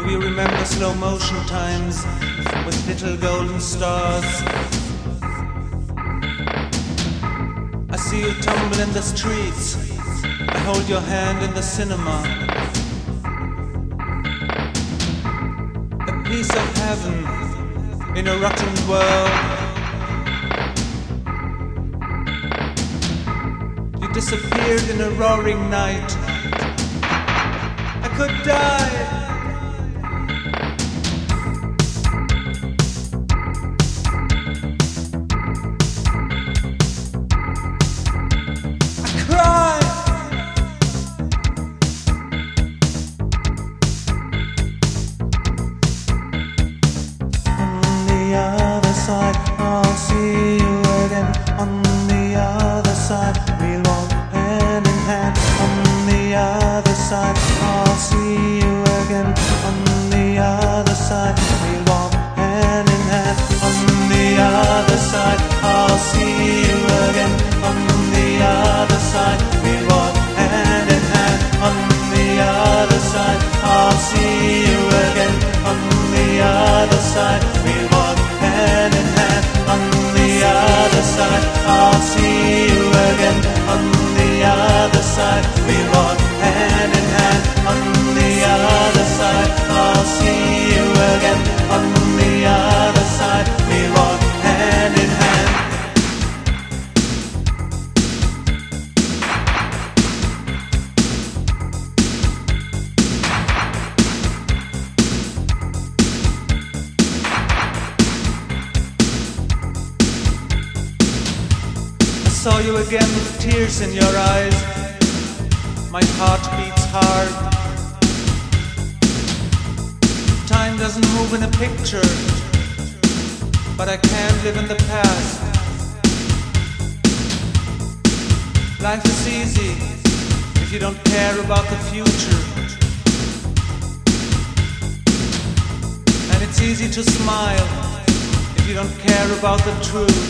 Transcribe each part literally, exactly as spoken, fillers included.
Do you remember slow motion times with little golden stars? I see you tumble in the streets. I hold your hand in the cinema. A piece of heaven in a rotten world. You disappeared in a roaring night. I could die. I saw you again with tears in your eyes. My heart beats hard. Time doesn't move in a picture, but I can't live in the past. Life is easy if you don't care about the future. And it's easy to smile if you don't care about the truth.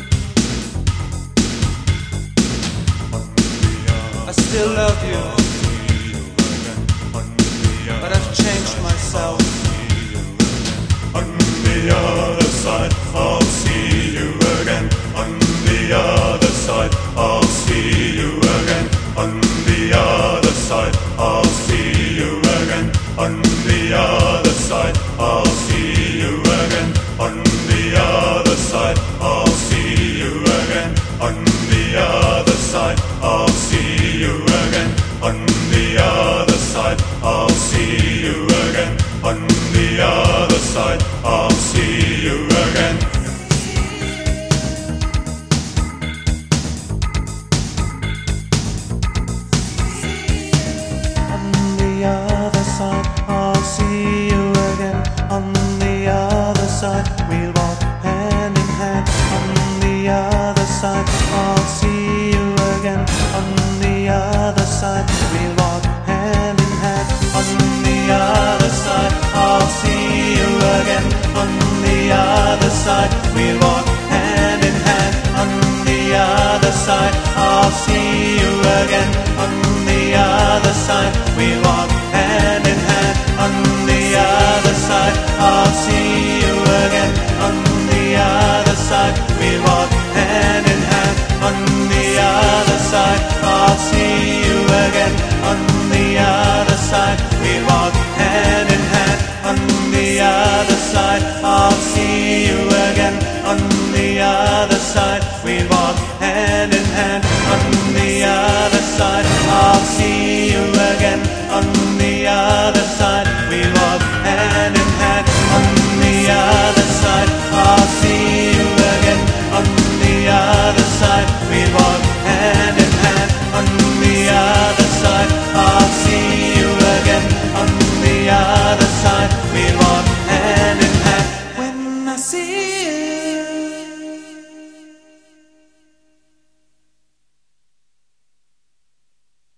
I still love you, but I've changed myself. On the other side, I'll see you again. On the other side, I'll see you again. On the other side, I'll see you again. On the other side, I'll see you again. On the other side, I'll see you again. On the other side, I'll see you again. On the other side, I'll see you again. On the other side, I'll see you again. On the other side, I'll see you again. On the other side, we'll walk hand in hand. On the other side, I'll see you again. On the other side, we'll walk hand in hand. On the other side, I'll see you again. On the other side, we'll walk hand in hand. On the other side, I'll see you again. On the other side, we'll walk hand in hand. On the other side, I'll see you again. On the other side, we'll walk hand in hand. On the other side, I'll see you again. On the other side, we'll walk hand in hand. On the other side, I'll see you again. On the other side, we'll walk hand in hand. On the other side, I'll see you again. On the other side, we'll walk hand in hand. On the other side, I'll see you again. On the other side, we'll walk hand in hand. On the other side, I'll see you again. On the other side, we'll walk hand in hand. When I see